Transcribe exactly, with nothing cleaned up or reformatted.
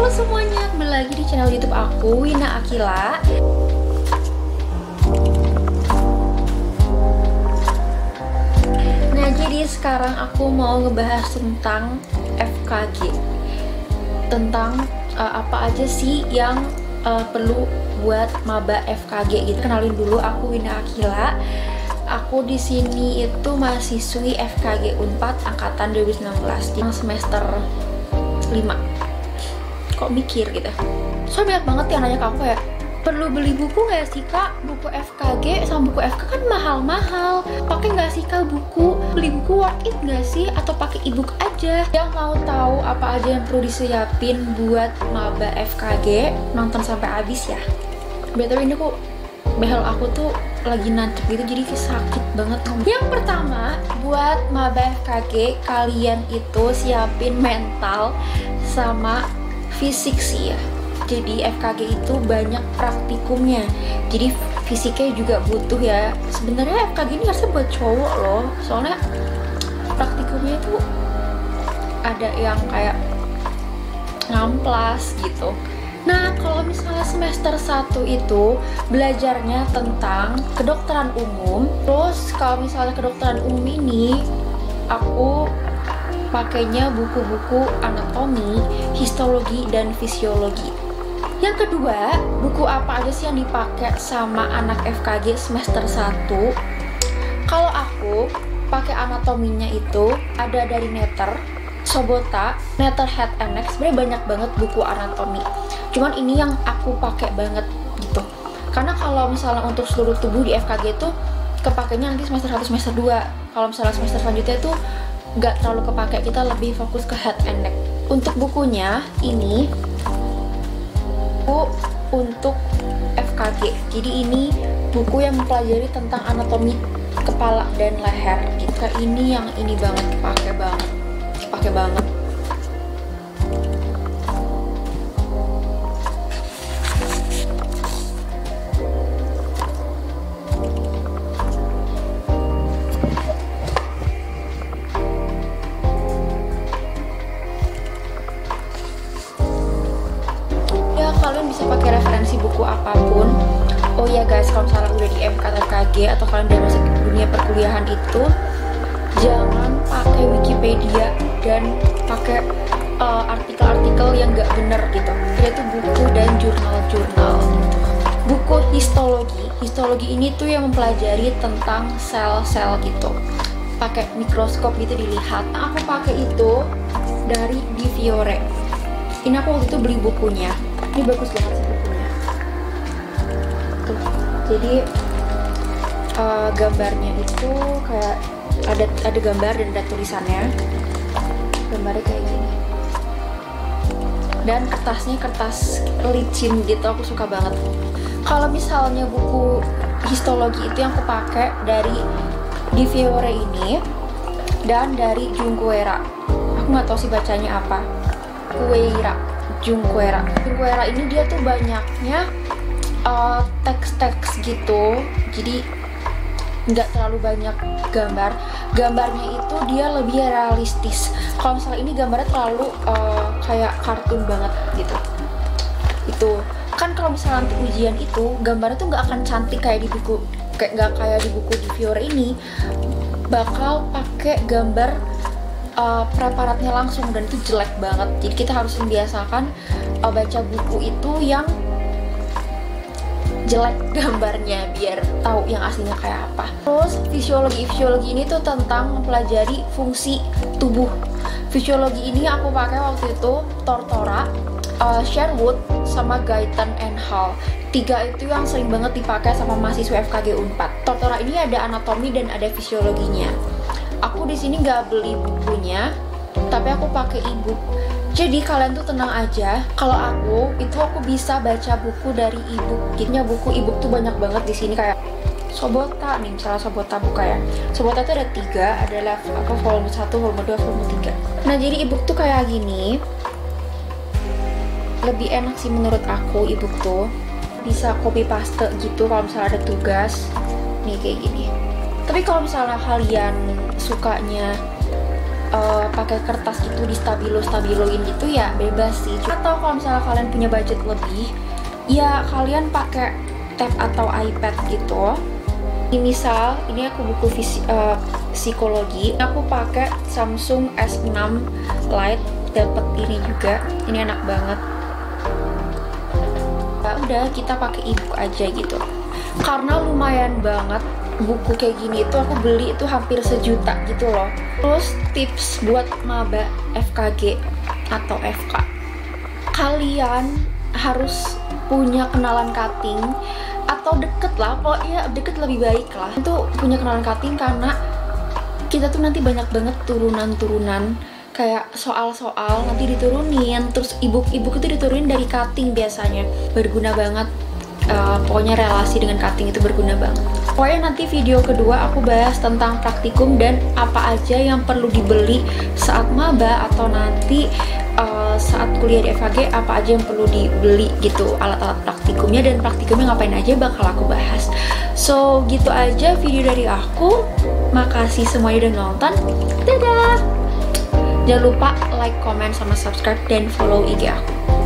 Halo semuanya, kembali lagi di channel YouTube aku, Wina Akila. Nah, jadi sekarang aku mau ngebahas tentang F K G. Tentang uh, apa aja sih yang uh, perlu buat maba F K G gitu. Kenalin dulu, aku Wina Akila. Aku di sini itu mahasiswi F K G Unpad angkatan dua ribu sembilan belas, yang semester lima. Kok mikir gitu? Soalnya banyak banget yang nanya ke aku ya, perlu beli buku nggak sih kak? Buku F K G sama buku F K kan mahal-mahal. Pakai nggak sih kak buku? Beli buku worth it nggak sih? Atau pakai ebook aja? Yang mau tahu apa aja yang perlu disiapin buat maba F K G, nonton sampai habis ya. B T W ini kok behel aku tuh lagi nancep gitu, jadi sakit banget. Yang pertama, buat maba F K G, kalian itu siapin mental sama fisik sih ya. Jadi F K G itu banyak praktikumnya, jadi fisiknya juga butuh ya. Sebenarnya F K G ini harusnya buat cowok loh, soalnya praktikumnya itu ada yang kayak ngamplas gitu. Nah, kalau misalnya semester satu itu belajarnya tentang kedokteran umum. Terus kalau misalnya kedokteran umum ini aku pakainya buku-buku anatomi, histologi, dan fisiologi. Yang kedua, buku apa aja sih yang dipakai sama anak F K G semester satu? Kalau aku pakai anatominya itu ada dari Netter, Sobota, Netter Head and Neck. Sebenarnya banyak banget buku anatomi. Cuman ini yang aku pakai banget gitu. Karena kalau misalnya untuk seluruh tubuh di F K G itu kepakainya nanti semester satu, semester dua. Kalau misalnya semester selanjutnya itu nggak terlalu kepakai, kita lebih fokus ke head and neck. Untuk bukunya ini buku untuk F K G. Jadi ini buku yang mempelajari tentang anatomi kepala dan leher. Jika ini yang ini banget, pakai banget, pakai banget. Kalian bisa pakai referensi buku apapun. Oh ya guys, kalau misalnya udah di M K F K G atau kalian udah masuk ke dunia perkuliahan itu, jangan pakai Wikipedia dan pakai artikel-artikel uh, yang nggak bener gitu. Yaitu buku dan jurnal-jurnal. Buku histologi, histologi ini tuh yang mempelajari tentang sel-sel gitu. Pakai mikroskop gitu dilihat. Nah, aku pakai itu dari Di Fiore. Ini aku waktu itu beli bukunya. Ini bagus banget sih bukunya. Tuh, jadi uh, gambarnya itu kayak ada ada gambar dan ada tulisannya. Gambarnya kayak gini. Dan kertasnya kertas licin gitu, aku suka banget. Kalau misalnya buku histologi itu yang aku pakai dari Di Fiore ini dan dari Junqueira. Aku nggak tahu sih bacanya apa. Kueira, Junqueira. Junqueira ini dia tuh banyaknya uh, teks-teks gitu, jadi nggak terlalu banyak gambar. Gambarnya itu dia lebih realistis. Kalau misalnya ini gambarnya terlalu uh, kayak kartun banget gitu. Itu kan kalau misalnya nanti ujian itu gambarnya tuh nggak akan cantik kayak di buku, kayak nggak kayak di buku Di Fiore ini. Bakal pakai gambar Uh, preparatnya langsung dan itu jelek banget. Jadi kita harus membiasakan uh, baca buku itu yang jelek gambarnya biar tahu yang aslinya kayak apa. Terus fisiologi, fisiologi ini tuh tentang mempelajari fungsi tubuh. Fisiologi ini aku pakai waktu itu Tortora, uh, Sherwood, sama Guyton and Hall. Tiga itu yang sering banget dipakai sama mahasiswa F K G Unpad. Tortora ini ada anatomi dan ada fisiologinya. Aku di sini nggak beli bukunya, tapi aku pakai ebook. Jadi kalian tuh tenang aja. Kalau aku itu aku bisa baca buku dari ebook. Jadinya buku ebook tuh banyak banget di sini kayak Sobota nih, misalnya Sobota buka ya. Sobota tuh ada tiga, ada level apa volume satu, volume dua, volume tiga. Nah jadi ebook tuh kayak gini. Lebih enak sih menurut aku ebook tuh. Bisa copy paste gitu kalau misalnya ada tugas. Nih kayak gini. Tapi kalau misalnya kalian sukanya uh, pakai kertas gitu di stabilo stabiloin gitu ya bebas sih. Atau kalau misalnya kalian punya budget lebih, ya kalian pakai tab atau iPad gitu. Ini misal ini aku buku visi, uh, psikologi, aku pakai Samsung S enam Lite, dapet ini juga, ini enak banget. Nah, udah kita pakai ebook aja gitu, karena lumayan banget buku kayak gini itu aku beli itu hampir sejuta gitu loh. Terus tips buat maba F K G atau F K, kalian harus punya kenalan cutting atau deket lah, pokoknya deket lebih baik lah. Itu punya kenalan cutting karena kita tuh nanti banyak banget turunan-turunan kayak soal-soal nanti diturunin, terus ebook-ebook itu diturunin dari cutting biasanya. Berguna banget, uh, pokoknya relasi dengan cutting itu berguna banget. Pokoknya nanti video kedua aku bahas tentang praktikum dan apa aja yang perlu dibeli saat maba atau nanti uh, saat kuliah di F K G, apa aja yang perlu dibeli gitu, alat-alat praktikumnya dan praktikumnya ngapain aja bakal aku bahas. So gitu aja video dari aku, makasih semuanya udah nonton, dadah. Jangan lupa like, comment, sama subscribe dan follow I G aku.